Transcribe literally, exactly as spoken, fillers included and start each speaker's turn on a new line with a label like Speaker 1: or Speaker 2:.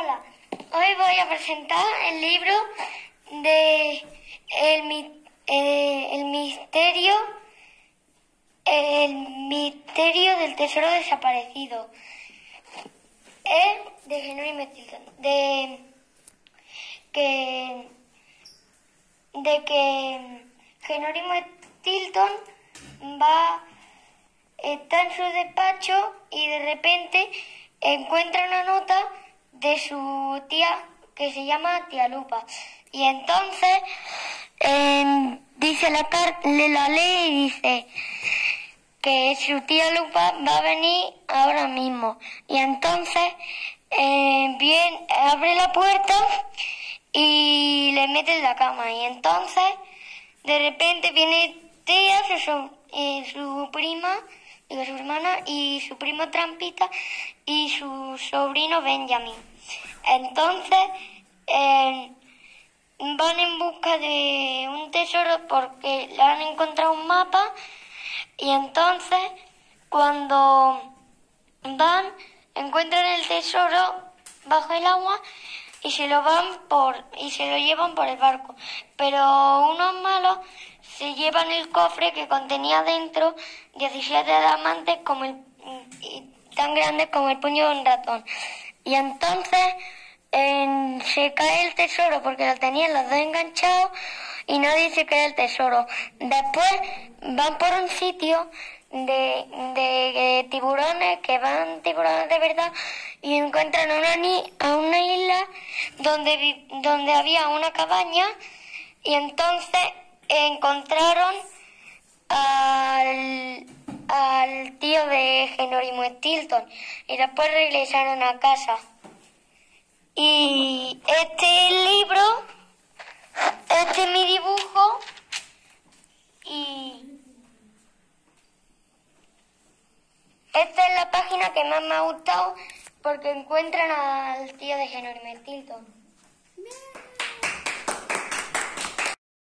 Speaker 1: Hola, hoy voy a presentar el libro de El, mi- eh, el misterio el misterio del tesoro desaparecido. Es de Henry Stilton, de que de que Jerónimo Stilton va está en su despacho y de repente encuentra una nota de su tía que se llama Tía Lupa, y entonces eh, dice la carta, le la lee y dice que su tía Lupa va a venir ahora mismo, y entonces eh, bien, abre la puerta y le mete en la cama, y entonces de repente viene tía, su, eh, su prima, digo su hermana, y su primo Trampita y su sobrino Benjamin. Entonces eh, van en busca de un tesoro porque le han encontrado un mapa, y entonces cuando van encuentran el tesoro bajo el agua y se lo van por y se lo llevan por el barco, pero unos malos se llevan el cofre que contenía dentro diecisiete diamantes como el, tan grandes como el puño de un ratón, y entonces eh, se cae el tesoro porque lo tenían los dos enganchados y nadie se cae el tesoro. Después van por un sitio de, de tiburones, que van tiburones de verdad, y encuentran una, ni, a una isla donde, donde había una cabaña, y entonces encontraron al, al tío de Jerónimo Stilton, y después regresaron a casa. Y este libro, este es mi dibujo, y esta es la página que más me ha gustado porque encuentran al tío de Jerónimo Stilton.